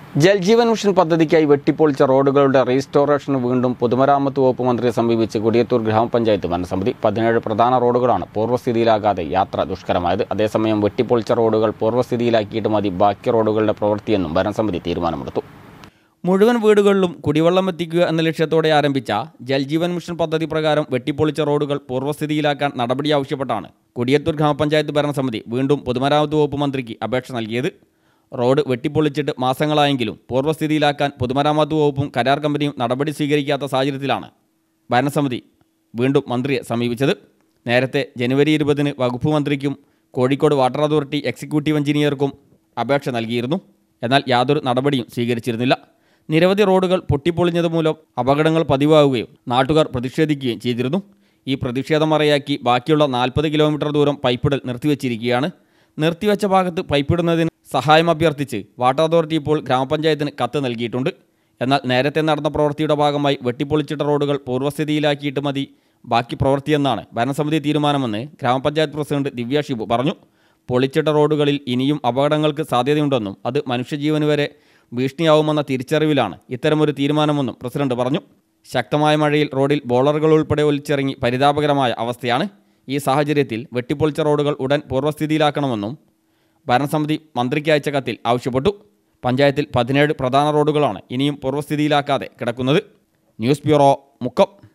Jal Jeevan mission പദ്ധതിക്കായി വെട്ടിപ്പൊളിച്ച റോഡുകളുടെ റീസ്റ്റോറേഷന് വീണ്ടും പൊതുമരാമത്ത് വകുപ്പ് മന്ത്രിയെ സമീപിച്ച് കൊടിയത്തൂർ ഗ്രാമപഞ്ചായത്ത് ഭരണസമിതി. 17 പ്രധാന റോഡുകളാണ് പൂർവ്വസ്ഥിതിയിലാകാതെ യാത്ര ദുഷ്കരമായത്. അതേസമയം വെട്ടിപ്പൊളിച്ച റോഡുകൾ പൂർവ്വസ്ഥിതിയിലാക്കിയിട്ട് മതി ബാക്കി റോഡുകളുടെ പ്രവൃത്തിയെന്നും ഭരണസമിതി തീരുമാനമെടുത്തു. മുഴുവൻ വീടുകളിലും കുടിവെള്ളം എത്തിക്കുക എന്ന ലക്ഷ്യത്തോടെ ആരംഭിച്ച ജൽജീവൻ മിഷൻ പദ്ധതി പ്രകാരം വെട്ടിപ്പൊളിച്ച റോഡുകൾ പൂർവ്വസ്ഥിതിയിലാക്കാൻ നടപടി ആവശ്യപ്പെട്ടാണ് കൊടിയത്തൂർ ഗ്രാമപഞ്ചായത്ത് ഭരണസമിതി വീണ്ടും പൊതുമരാമത്ത് വകുപ്പ് മന്ത്രിക്ക് അപേക്ഷ നൽകിയത്. റോഡ് വെട്ടിപ്പൊളിച്ചിട്ട് മാസങ്ങളായെങ്കിലും പൂർവ്വസ്ഥിതിയിലാക്കാൻ പൊതുമരാമത്ത് വകുപ്പും കരാർ കമ്പനിയും നടപടി സ്വീകരിക്കാത്ത സാഹചര്യത്തിലാണ് ഭരണസമിതി വീണ്ടും മന്ത്രിയെ സമീപിച്ചത്. നേരത്തെ ജനുവരി 20-ന് വകുപ്പ് മന്ത്രിക്കും കോഴിക്കോട് വാട്ടർ അതോറിറ്റി എക്സിക്യൂട്ടീവ് എഞ്ചിനീയർക്കും അപേക്ഷ നൽകിയിരുന്നു. എന്നാൽ യാതൊരു നടപടിയും സ്വീകരിച്ചിരുന്നില്ല. നിരവധി റോഡുകൾ പൊട്ടിപ്പൊളിഞ്ഞത് മൂലം അപകടങ്ങൾ പതിവാകുകയും നാട്ടുകാർ പ്രതിഷേധിക്കുകയും ചെയ്തിരുന്നു. ഈ പ്രതിഷേധം മറയാക്കി ബാക്കിയുള്ള 40 കിലോമീറ്റർ ദൂരം പൈപ്പിടൽ നിർത്തിവെച്ചിരിക്കുകയാണ്. നിർത്തിവെച്ച ഭാഗത്ത് പൈപ്പിടുന്നതിന് സഹായം അഭ്യർത്ഥിച്ച് വാട്ടർ അതോറിറ്റി ഇപ്പോൾ ഗ്രാമപഞ്ചായത്തിന് കത്ത് നൽകിയിട്ടുണ്ട്. എന്നാൽ നേരത്തെ നടന്ന പ്രവൃത്തിയുടെ ഭാഗമായി വെട്ടിപ്പൊളിച്ചിട്ട റോഡുകൾ പൂർവ്വസ്ഥിതിയിലാക്കിയിട്ട് മതി ബാക്കി പ്രവൃത്തിയെന്നാണ് ഭരണസമിതി തീരുമാനമെന്ന് ഗ്രാമപഞ്ചായത്ത് പ്രസിഡന്റ് ദിവ്യ ഷിബു പറഞ്ഞു. പൊളിച്ചിട്ട റോഡുകളിൽ ഇനിയും അപകടങ്ങൾക്ക് സാധ്യതയുണ്ടെന്നും അത് മനുഷ്യജീവന് വരെ ഭീഷണിയാവുമെന്ന തിരിച്ചറിവിലാണ് ഇത്തരമൊരു തീരുമാനമെന്നും പ്രസിഡന്റ് പറഞ്ഞു. ശക്തമായ മഴയിൽ റോഡിൽ ബോളറുകൾ ഉൾപ്പെടെ ഒലിച്ചിറങ്ങി പരിതാപകരമായ അവസ്ഥയാണ്. ഈ സാഹചര്യത്തിൽ വെട്ടിപ്പൊളിച്ച റോഡുകൾ ഉടൻ പൂർവ്വസ്ഥിതിയിലാക്കണമെന്നും ഭരണസമിതി മന്ത്രിക്ക് അയച്ച കത്തിൽ ആവശ്യപ്പെട്ടു. പഞ്ചായത്തിൽ 17 പ്രധാന റോഡുകളാണ് ഇനിയും പൂർവ്വസ്ഥിതിയിലാക്കാതെ കിടക്കുന്നത്. News bureau, Mukkam.